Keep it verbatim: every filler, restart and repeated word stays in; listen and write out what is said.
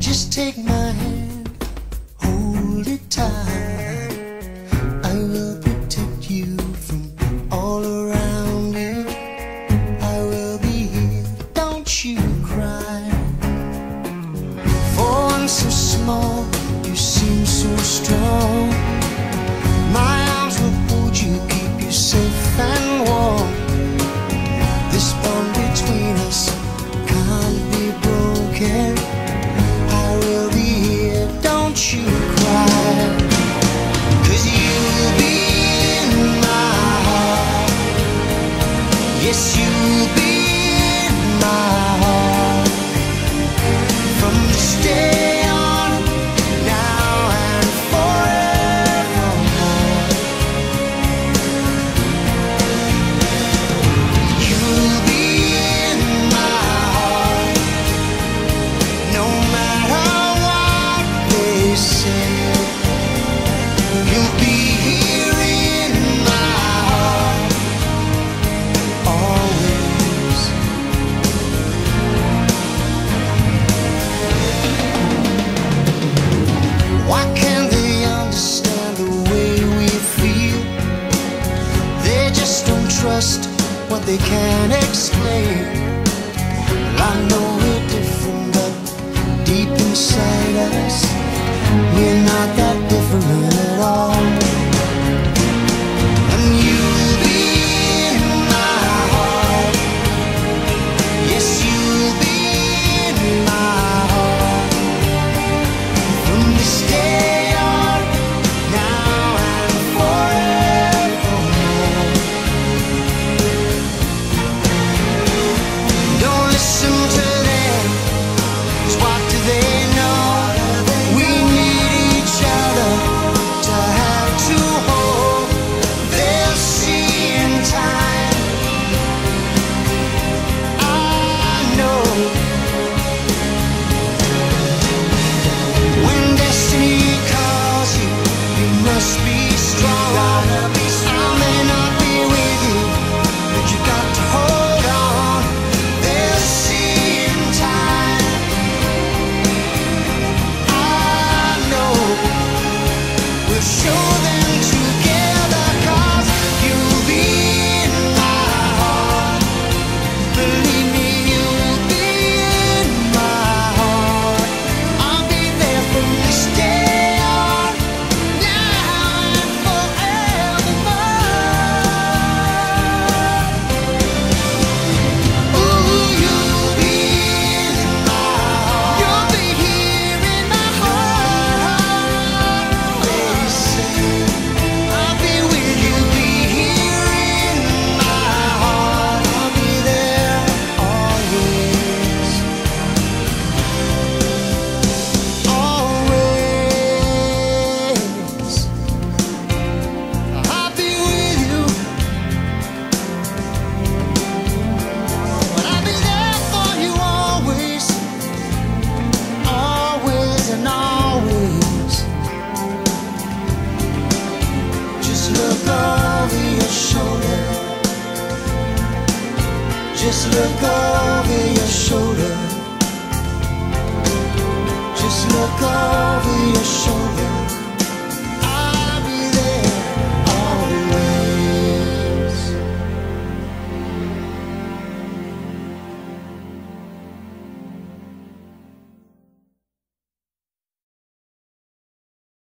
Just take my hand, hold it tight. I will protect you from all around you. I will be here, don't you cry. For I'm so small, you seem so strong. My arms will hold you, keep you safe and warm. This bond between us can't be broken. I will be here, don't you cry. 'Cause you'll be in my heart. Yes, you'll be in my heart. From this day on, now and forevermore. You'll be in my heart. No matter what they say, you'll be here in my heart, always. Why can't they understand the way we feel? They just don't trust what they can't explain. I know we're different, but deep inside us, we're not that different at all. And you'll be in my heart. Yes, you'll be in my heart. From this day on, now and forevermore. Don't listen to them, 'cause what do they know? We need each other to have to hold. They'll see in time, I know. When destiny calls you, you must be strong. I may not be with you, but you got to hold on. They'll see in time, I know. We'll show them together, 'cause you'll be in my heart. Believe me, you'll be in my heart. I'll be there from this day on, now and forevermore. Ooh, you'll be in my heart. You'll be here in my heart, always. I'll be with you, be here in my heart. I'll be there always, always. I'll be with you, but I'll be there for you always, always and always. Just look over your shoulder. Just look over your shoulder. Just look over